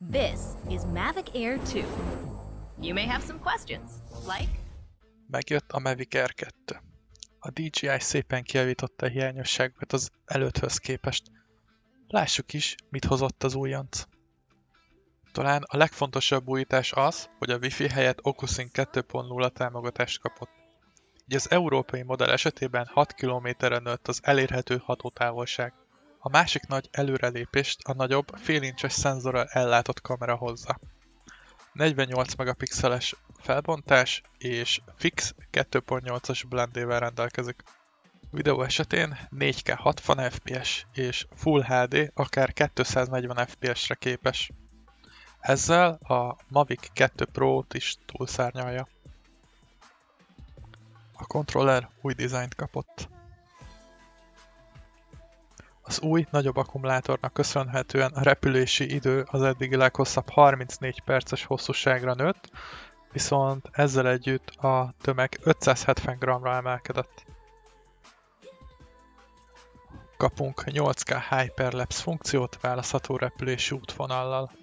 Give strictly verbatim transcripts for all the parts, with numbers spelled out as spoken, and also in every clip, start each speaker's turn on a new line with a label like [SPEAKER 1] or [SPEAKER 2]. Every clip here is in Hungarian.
[SPEAKER 1] This is Mavic Air two. You may have some questions, like...
[SPEAKER 2] Megjött a Mavic Air kettő. A dé jé i szépen kijavította a hiányosságokat az előtthöz képest. Lássuk is, mit hozott az újonc. Talán a legfontosabb újítás az, hogy a Wi-Fi helyett OcuSync kettő pont nulla támogatást kapott. Így az európai modell esetében hat kilométerre nőtt az elérhető hatótávolság. A másik nagy előrelépést a nagyobb, félincses szenzorral ellátott kamera hozza. negyvennyolc megapixeles felbontás és fix kettő pont nyolcas blendével rendelkezik. Videó esetén négy ká hatvan ef pé es és Full há dé akár kétszáznegyven ef pé es-re képes. Ezzel a Mavic kettő Pro-t is túlszárnyalja. A kontroller új dizájnt kapott. Az új, nagyobb akkumulátornak köszönhetően a repülési idő az eddigi leghosszabb harmincnégy perces hosszúságra nőtt, viszont ezzel együtt a tömeg ötszázhetven grammra emelkedett. Kapunk nyolc ká Hyperlapse funkciót választható repülési útvonallal.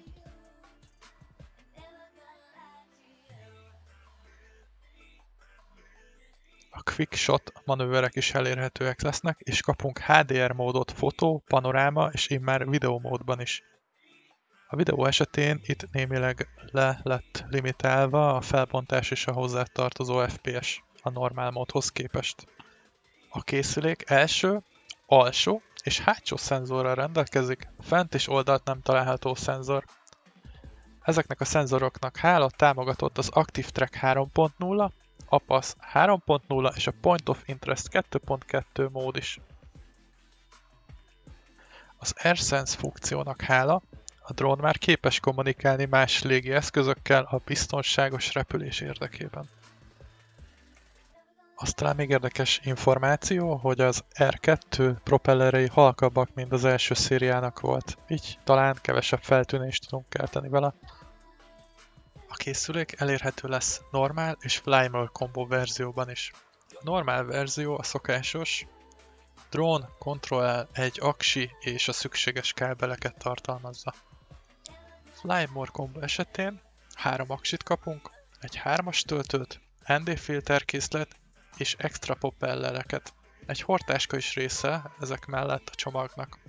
[SPEAKER 2] A Quick Shot manőverek is elérhetőek lesznek, és kapunk há dé er módot fotó, panoráma és immár videó módban is. A videó esetén itt némileg le lett limitálva a felbontás és a hozzátartozó ef pé es a normál módhoz képest. A készülék első, alsó és hátsó szenzorral rendelkezik, fent és oldalt nem található szenzor. Ezeknek a szenzoroknak hála támogatott az Active Track három pont nulla, á pé á es három pont nulla és a Point of Interest kettő pont kettő mód is. Az AirSense funkciónak hála a drón már képes kommunikálni más légi eszközökkel a biztonságos repülés érdekében. Az talán még érdekes információ, hogy az Air kettő propellerei halkabbak, mint az első szériának volt, így talán kevesebb feltűnést tudunk kelteni vele. A készülék elérhető lesz normál és Fly More Combo verzióban is. A normál verzió a szokásos, drón, kontroller, egy aksi és a szükséges kábeleket tartalmazza. Fly More Combo esetén három aksit kapunk, egy hármas töltőt, en dé filterkészlet és extra propellereket. Egy hordtáska is része ezek mellett a csomagnak.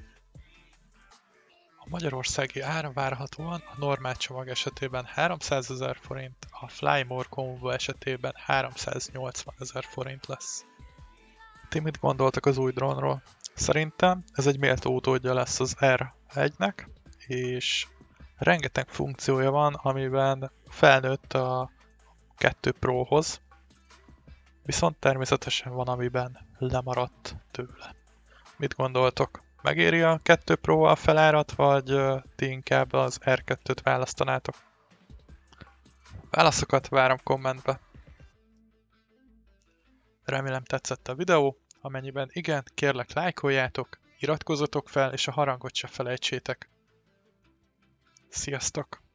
[SPEAKER 2] A magyarországi ár várhatóan a normál csomag esetében háromszázezer forint, a Fly More Combo esetében háromszáznyolcvanezer forint lesz. Ti mit gondoltak az új drónról? Szerintem ez egy méltó utódja lesz az er egynek, és rengeteg funkciója van, amiben felnőtt a kettő Prohoz, viszont természetesen van, amiben lemaradt tőle. Mit gondoltok? Megéri a kettő Pro a felárat, vagy ti inkább az er kettőt választanátok? Válaszokat várom kommentbe. Remélem tetszett a videó, amennyiben igen, kérlek lájkoljátok, iratkozzatok fel, és a harangot se felejtsétek. Sziasztok!